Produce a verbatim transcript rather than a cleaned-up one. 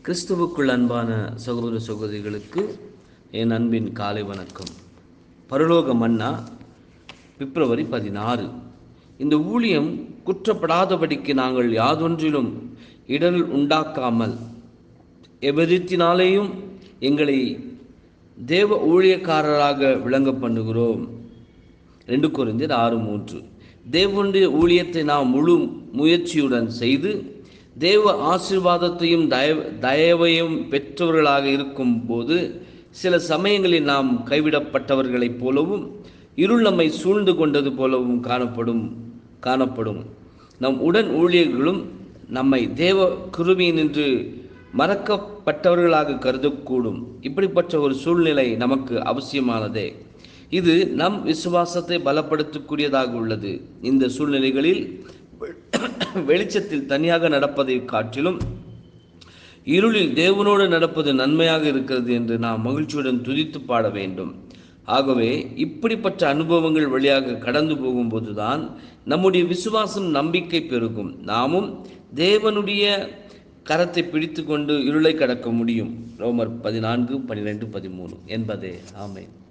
கிறிஸ்துவுக்குள் அன்பான சகோதர சகோதரிகளுக்கு என் அன்பின் காலை வணக்கம். பரலோக மன்னா, பிப்ரவரி பதினாறு. இந்த ஊழியம் குற்றப்படாதபடிக்கு நாங்கள் யாதொன்றிலும் இடர் உண்டாக்காமல் எவ்விதத்தினாலேயும் எங்களை தேவ ஊழியக்காரராக விளங்க பண்ணுகிறோம். ரெண்டு கொரிந்தியர் ஆறு மூன்று. தேவனுடைய ஊழியத்தை நாம் முழு முயற்சியுடன் செய்து தேவ ஆசீர்வாதத்தையும் தய தயவையும் பெற்றவர்களாக இருக்கும் போது சில சமயங்களில் நாம் கைவிடப்பட்டவர்களைப் போலவும் இருள் நம்மை சூழ்ந்து கொண்டது போலவும் காணப்படும் காணப்படும் நம் உடன் ஊழியர்களும் நம்மை தேவ கிருபையினின்று மறக்கப்பட்டவர்களாக கருதக்கூடும். இப்படிப்பட்ட ஒரு சூழ்நிலை நமக்கு அவசியமானதே. இது நம் விசுவாசத்தை பலப்படுத்தக்கூடியதாக உள்ளது. இந்த சூழ்நிலைகளில் வெளிச்சத்தில் தனியாக நடப்பதை காட்டிலும் இருளில் தேவனோடு நடப்பது நன்மையாக இருக்கிறது என்று நாம் மகிழ்ச்சியுடன் துதித்து பாட வேண்டும். ஆகவே இப்படிப்பட்ட அனுபவங்கள் வழியாக கடந்து போகும்போதுதான் நம்முடைய விசுவாசம் நம்பிக்கை பெருகும். நாமும் தேவனுடைய கரத்தை பிடித்து கொண்டு இருளை கடக்க முடியும். ரோமர் பதினான்கு பன்னிரெண்டு பதிமூணு என்பதே. ஆமென்.